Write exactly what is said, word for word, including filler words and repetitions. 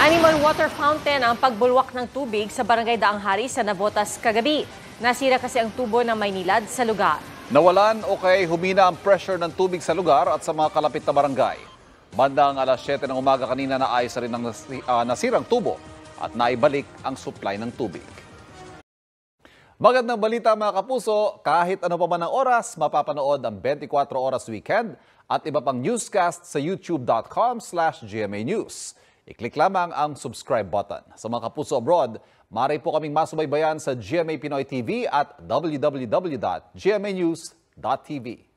Animal water fountain ang pagbulwak ng tubig sa Barangay Daang Hari sa Navotas kagabi. Nasira kasi ang tubo ng Maynilad sa lugar. Nawalan o kay humina ang pressure ng tubig sa lugar at sa mga kalapit na barangay. Bandang alas siyete ng umaga kanina naayos na rin ang uh, nasirang tubo at naibalik ang supply ng tubig. Magandang balita mga kapuso, kahit ano pa man ang oras, mapapanood ang twenty-four Oras Weekend at iba pang newscast sa youtube dot com slash G M A News. I-click lamang ang subscribe button. Sa mga kapuso abroad, maaari po kaming masubaybayan sa G M A Pinoy T V at w w w dot g m a news dot t v.